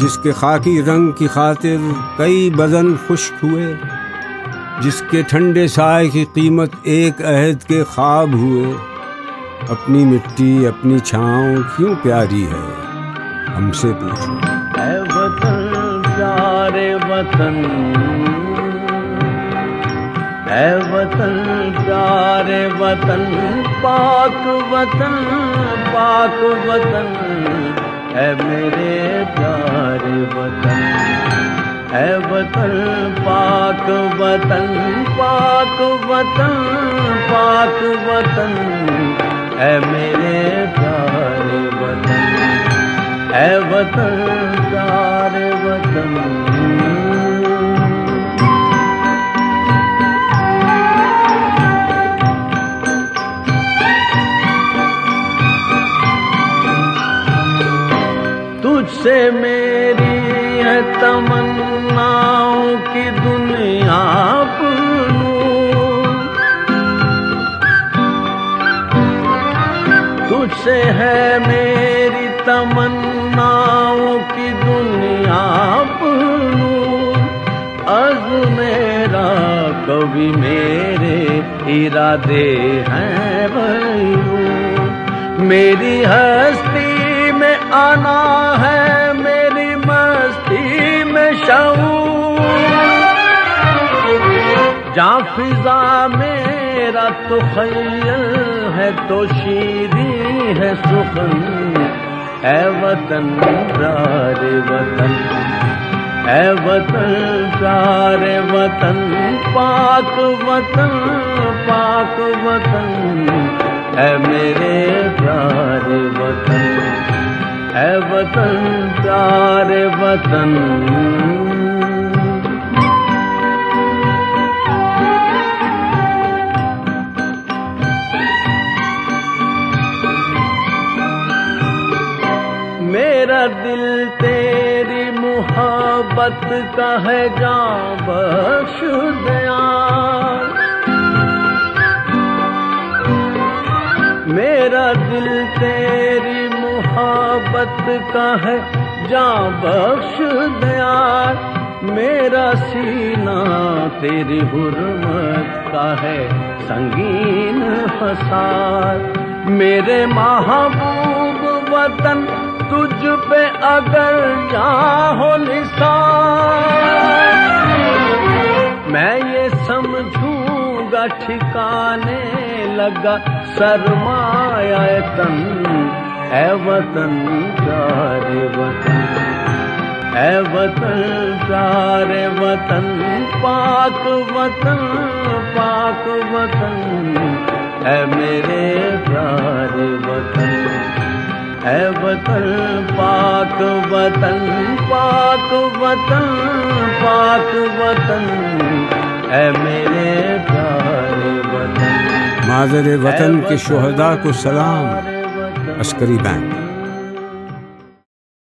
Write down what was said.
जिसके खाकी रंग की खातिर कई बदन खुश्क हुए, जिसके ठंडे साए की कीमत एक अहद के ख्वाब हुए। अपनी मिट्टी अपनी छाँव क्यों प्यारी है, हमसे पूछो। ऐ वतन प्यारे वतन, ऐ वतन प्यारे वतन, पाक वतन पाक वतन, ऐ मेरे प्यारे वतन। ऐ वतन पाक वतन, पाक वतन पाक वतन, ऐ मेरे प्यारे वतन। ऐ वतन प्यारे वतन। तुझसे मेरी है तमन्नाओं की दुनिया पूरूं, तुझसे है मेरी तमन्नाओं की दुनिया पूरूं। अर्ज़ मेरा कभी मेरे इरादे हैं बयूं, मेरी हस्ती में आना है मेरी मस्ती में शऊर। जहाँ फिजा मेरा तो ख़य्यल है तो शीरी है सुखन। ऐ वतन प्यारे वतन, ऐ वतन प्यारे वतन, पाक वतन पाक वतन, ऐ मेरे प्यारे वतन। ऐ वतन प्यारे वतन। मेरा दिल तेरी मोहब्बत का है जां बख्श दयाल, मेरा दिल तेरी मोहब्बत का है जां बख्श दयाल। मेरा सीना तेरी हुर्मत का है संगीन फसाद। मेरे महबूब वतन तुझ पे अगर चाहो निसार, मैं ये समझूंगा ठिकाने लगा सरमाया तन। ऐ वतन प्यारे वतन, ऐ वतन प्यारे वतन, पाक वतन पाक वतन, ऐ मेरे प्यारे वतन। ऐ वतन पाक वतन, पाक वतन पाक वतन, ऐ मेरे प्यारे वतन। मादर वतन के शुहदा को सलाम। अस्करी बैंक।